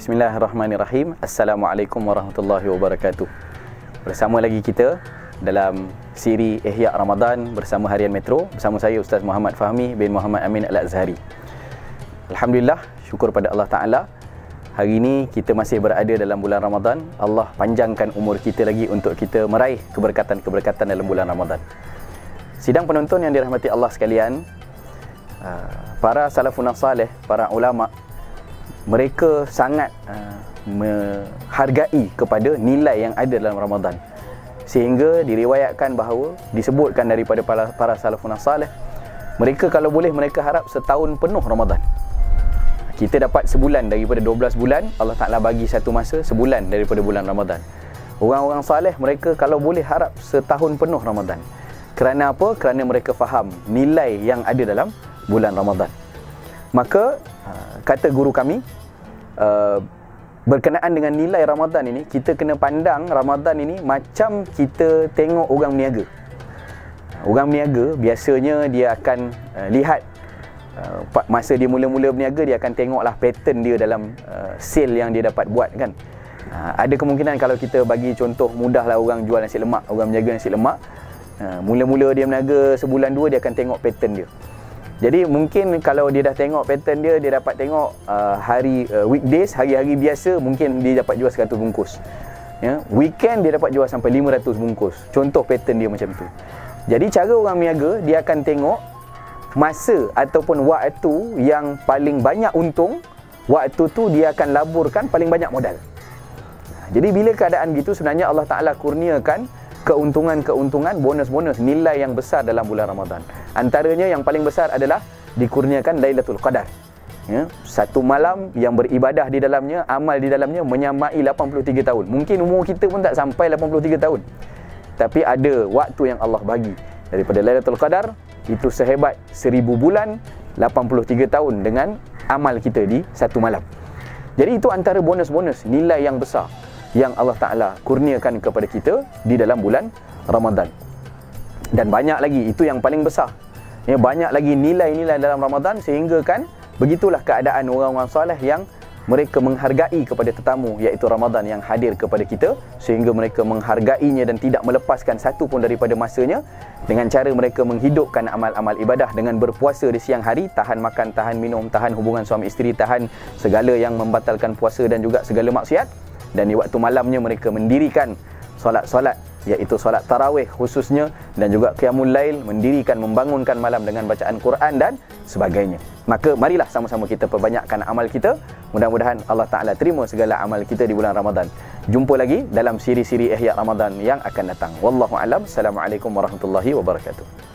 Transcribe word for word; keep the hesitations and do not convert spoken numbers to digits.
Bismillahirrahmanirrahim. Assalamualaikum warahmatullahi wabarakatuh. Bersama lagi kita dalam siri Ihya Ramadan bersama Harian Metro, bersama saya Ustaz Muhammad Fahmi bin Muhammad Amin Al-Azhari. Alhamdulillah, syukur pada Allah Ta'ala. Hari ini kita masih berada dalam bulan Ramadan. Allah panjangkan umur kita lagi untuk kita meraih keberkatan-keberkatan dalam bulan Ramadan. Sidang penonton yang dirahmati Allah sekalian, para salafun saleh, para ulama, mereka sangat uh, menghargai kepada nilai yang ada dalam Ramadan, sehingga diriwayatkan bahawa disebutkan daripada para, para salafun saleh, mereka kalau boleh mereka harap setahun penuh Ramadan. Kita dapat sebulan daripada dua belas bulan, Allah Ta'ala bagi satu masa sebulan daripada bulan Ramadan. Orang-orang saleh mereka kalau boleh harap setahun penuh Ramadan. Kerana apa? Kerana mereka faham nilai yang ada dalam bulan Ramadan. Maka kata guru kami, uh, berkenaan dengan nilai Ramadan ini, kita kena pandang Ramadan ini macam kita tengok orang berniaga. Orang berniaga biasanya dia akan uh, lihat uh, masa dia mula-mula berniaga, dia akan tengoklah pattern dia dalam uh, sale yang dia dapat buat kan. Uh, ada kemungkinan kalau kita bagi contoh mudahlah, orang jual nasi lemak, orang berniaga nasi lemak, uh, mula-mula dia berniaga sebulan dua, dia akan tengok pattern dia. Jadi mungkin kalau dia dah tengok pattern dia, dia dapat tengok uh, hari uh, weekdays, hari-hari biasa mungkin dia dapat jual seratus bungkus. Ya, weekend dia dapat jual sampai lima ratus bungkus. Contoh pattern dia macam tu. Jadi cara orang berniaga, dia akan tengok masa ataupun waktu yang paling banyak untung, waktu tu dia akan laburkan paling banyak modal. Jadi bila keadaan gitu, sebenarnya Allah Ta'ala kurniakan keuntungan-keuntungan, bonus-bonus, nilai yang besar dalam bulan Ramadan. Antaranya yang paling besar adalah dikurniakan Lailatul Qadar. Ya, satu malam yang beribadah di dalamnya, amal di dalamnya menyamai lapan puluh tiga tahun. Mungkin umur kita pun tak sampai lapan puluh tiga tahun. Tapi ada waktu yang Allah bagi daripada Lailatul Qadar, itu sehebat seribu bulan, lapan puluh tiga tahun dengan amal kita di satu malam. Jadi itu antara bonus-bonus, nilai yang besar yang Allah Ta'ala kurniakan kepada kita di dalam bulan Ramadan. Dan banyak lagi, itu yang paling besar. Ya, banyak lagi nilai-nilai dalam Ramadan, sehingga kan begitulah keadaan orang-orang soleh yang mereka menghargai kepada tetamu, iaitu Ramadan yang hadir kepada kita, sehingga mereka menghargainya dan tidak melepaskan satu pun daripada masanya, dengan cara mereka menghidupkan amal-amal ibadah dengan berpuasa di siang hari, tahan makan, tahan minum, tahan hubungan suami isteri, tahan segala yang membatalkan puasa dan juga segala maksiat. Dan di waktu malamnya mereka mendirikan solat-solat, iaitu solat tarawih khususnya, dan juga qiyamul lail, mendirikan, membangunkan malam dengan bacaan Quran dan sebagainya. Maka marilah sama-sama kita perbanyakkan amal kita. Mudah-mudahan Allah Ta'ala terima segala amal kita di bulan Ramadan. Jumpa lagi dalam siri-siri Ihya Ramadan yang akan datang. Wallahu a'lam. Assalamualaikum warahmatullahi wabarakatuh.